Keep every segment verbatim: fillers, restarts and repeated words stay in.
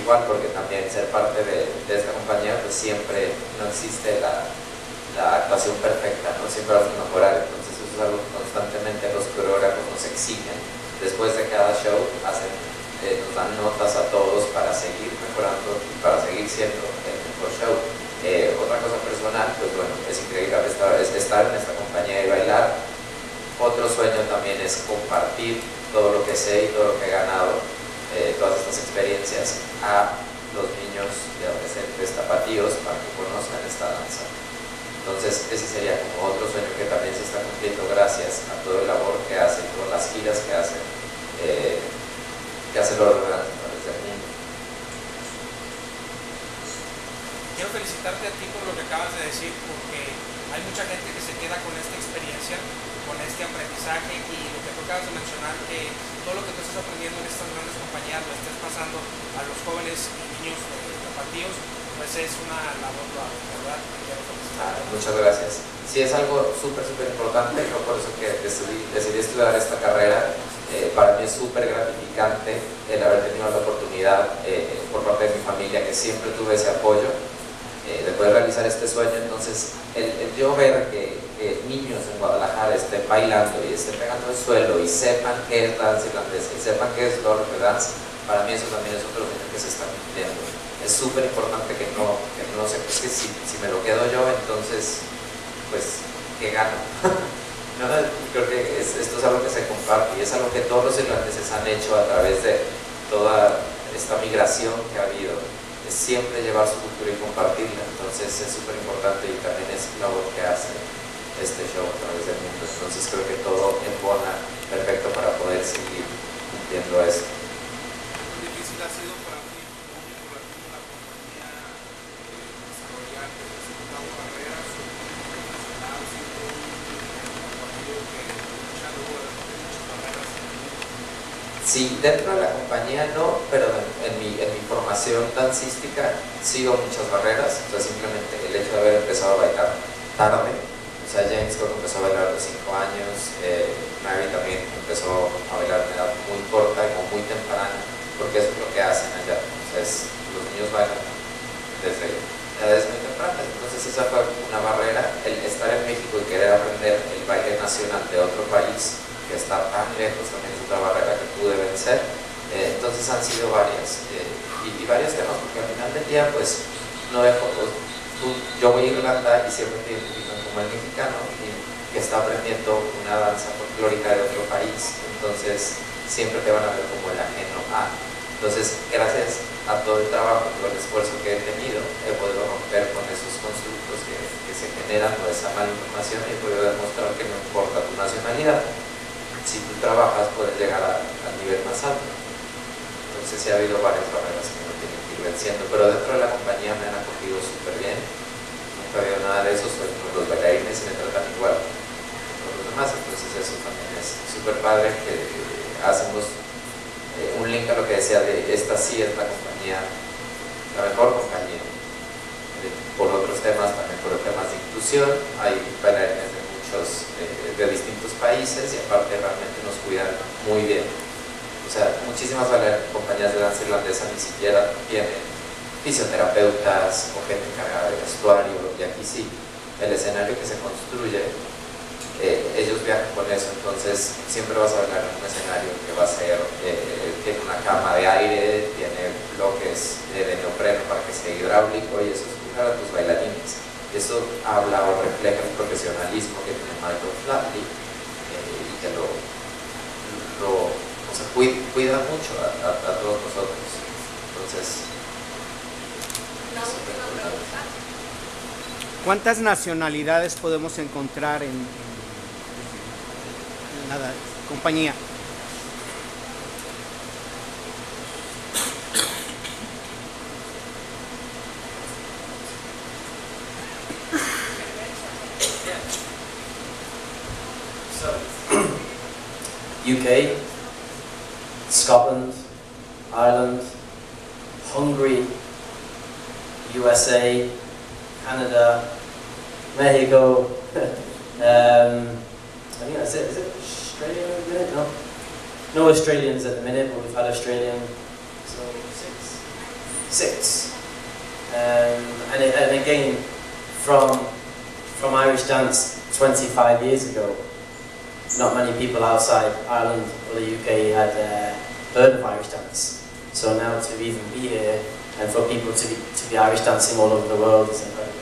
igual, porque también ser parte de, de esta compañía, pues siempre no existe la, la actuación perfecta, ¿no? Siempre vas a mejorar, entonces eso es algo que constantemente los coreógrafos nos exigen. Después de cada show hacen, eh, nos dan notas a todos para seguir mejorando y para seguir siendo el mejor show. Eh, otra cosa personal, pues bueno, es increíble estar, es estar en esta compañía y bailar. Otro sueño también es compartir todo lo que sé y todo lo que he ganado, eh, todas estas experiencias a los niños y adolescentes tapatíos para que conozcan esta danza. Entonces ese sería como otro sueño que también se está cumpliendo gracias a todo el labor que hacen, todas las giras que hacen, eh, que hacen los organizadores a través del mundo. Quiero felicitarte a ti por lo que acabas de decir, porque hay mucha gente que se queda con esta experiencia, con este aprendizaje, y lo que tú acabas de mencionar, que todo lo que tú estás aprendiendo en estas grandes compañías lo estés pasando a los jóvenes y niños tapatíos, pues es una labor, ¿verdad? Quiero felicitar. Ah, muchas gracias. Sí, es algo súper, súper importante, ¿no? Por eso que decidí, decidí estudiar esta carrera. Eh, para mí es súper gratificante el haber tenido la oportunidad eh, por parte de mi familia, que siempre tuve ese apoyo, eh, de poder realizar este sueño. Entonces, el, el yo ver que, que niños en Guadalajara estén bailando y estén pegando el suelo y sepan qué es danza irlandesa y sepan qué es Lord of the Dance, para mí eso también es otro sueño que se está cumpliendo. Es súper importante que no, que no sé, es que si, si me lo quedo yo, entonces, pues, ¿qué gano? No, creo que es, esto es algo que se comparte y es algo que todos los irlandeses han hecho a través de toda esta migración que ha habido. Es siempre llevar su cultura y compartirla. Entonces es súper importante y también es la labor que hace este show a través del mundo. Entonces creo que todo embona perfecto para poder seguir cumpliendo esto. ¿Qué difícil ha sido para ti, por la compañía, desarrollar una carrera internacional, siendo un partido que mucha duda, muchas barreras? Sí, dentro de la compañía no, pero en, en, mi, en mi formación dancística sigo muchas barreras. O sea, simplemente el hecho de haber empezado a bailar tarde. O sea, James creo que empezó a bailar a los cinco años, eh, Mary también empezó a bailar a una edad muy corta, como muy temprana, porque eso es lo que hacen allá. Entonces, los niños bailan desde edades muy tempranas. Entonces, esa fue una barrera, el estar en México y querer aprender el baile nacional de otro país que está tan lejos, también es otra barrera que pude vencer. Eh, entonces han sido varias eh, y, y varios temas, porque al final del día pues no dejo, pues, tú, yo voy a Irlanda y siempre te identifican como el mexicano y que está aprendiendo una danza folclórica de otro país, entonces siempre te van a ver como el ajeno a. Entonces, gracias a todo el trabajo, todo el esfuerzo que he tenido, he podido romper con esos constructos que, que se generan por esa mala información y he podido demostrar que no importa tu nacionalidad, si tú trabajas puedes llegar a, al nivel más alto. Entonces sí ha habido varias barreras que no tienen que ir venciendo, pero dentro de la compañía me han acogido súper bien, nunca ha habido nada de eso, soy como los bailarines y me tratan igual con los demás, entonces eso también es súper padre, que hacemos eh, un link a lo que decía de esta sí es la compañía, la mejor compañía, eh, por otros temas, también por temas de inclusión, hay bailarines de muchos eh, de distintos países y aparte realmente nos cuidan muy bien. O sea, muchísimas compañías de danza irlandesa ni siquiera tienen fisioterapeutas o gente encargada de vestuario, y aquí sí, el escenario que se construye, eh, ellos viajan con eso, entonces siempre vas a bailar en un escenario que va a ser, eh, tiene una cama de aire, tiene bloques de, de neopreno para que sea hidráulico y eso es cuidar a tus bailarines. Eso habla o refleja el profesionalismo que tiene Michael Flatley eh, y que lo, lo o sea, cuida, cuida mucho a, a, a todos nosotros. Entonces, una última pregunta. ¿Cuántas nacionalidades podemos encontrar en, en, en la compañía? U K, Scotland, Ireland, Hungary, U S A, Canada, Mexico, um, I think that's it. Is it Australia at the minute? No. No Australians at the minute, but we've had Australian, so six. six. Um, and, it, and again, from, from Irish dance twenty-five years ago, not many people outside Ireland or the U K had uh, heard of Irish dance. So now to even be here and for people to be, to be Irish dancing all over the world is incredible.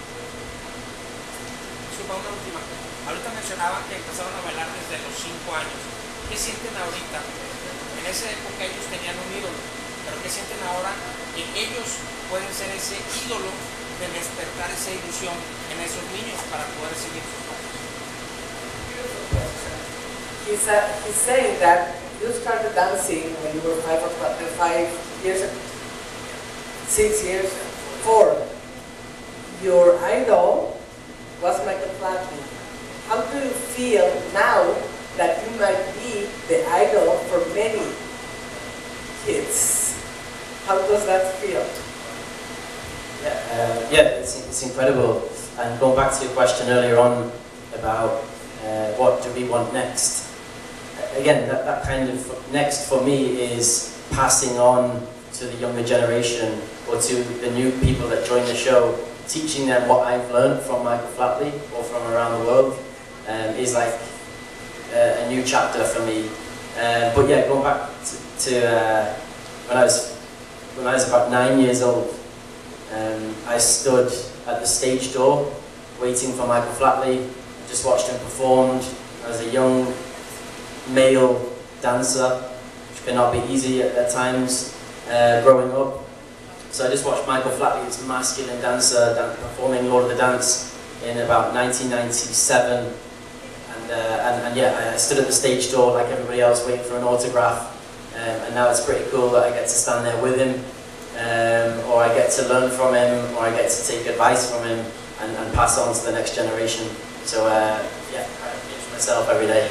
Supa, una última. Ahorita mencionaban que empezaron a bailar desde los cinco años. ¿Qué sienten ahorita? En esa época ellos tenían un ídolo, pero ¿qué sienten ahora? Que ellos pueden ser ese ídolo de despertar esa ilusión en esos niños para poder seguir sus pasos. He's, uh, he's saying that you started dancing when you were five or five years, six years, four. Your idol was Michael Flatley. How do you feel now that you might be the idol for many kids? How does that feel? Yeah, uh, yeah, it's, it's incredible. And going back to your question earlier on about uh, what do we want next? Again, that, that kind of next for me is passing on to the younger generation or to the new people that join the show, teaching them what I've learned from Michael Flatley or from around the world um, is like uh, a new chapter for me. Uh, but yeah, going back to, to uh, when I was when I was about nine years old, um, I stood at the stage door waiting for Michael Flatley. Just watched him perform. I was a young male dancer, which cannot be easy at, at times uh, growing up. So I just watched Michael Flatley, this masculine dancer, dan performing Lord of the Dance in about nineteen ninety-seven. And, uh, and, and yeah, I stood at the stage door like everybody else waiting for an autograph. Um, and now it's pretty cool that I get to stand there with him, um, or I get to learn from him, or I get to take advice from him and, and pass on to the next generation. So uh, yeah, I teach myself every day.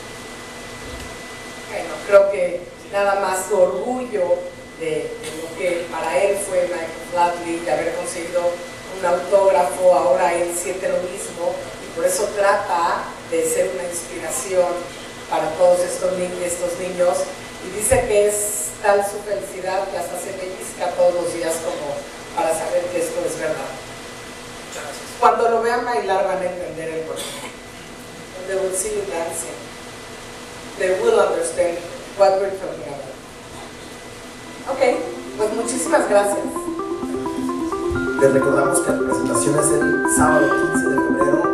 Bueno, creo que nada más su orgullo de, de lo que para él fue Michael Flatley, de haber conseguido un autógrafo, ahora él siente lo mismo y por eso trata de ser una inspiración para todos estos, ni estos niños y dice que es tal su felicidad que hasta se pellizca todos los días como para saber que esto es verdad. Cuando lo vean bailar van a entender el porqué. When they will see you dancing, they will understand what we're talking about. Ok, pues muchísimas gracias. Les recordamos que la presentación es el sábado quince de febrero